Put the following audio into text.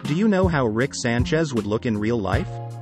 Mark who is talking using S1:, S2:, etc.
S1: Do you know how Rick Sanchez would look in real life?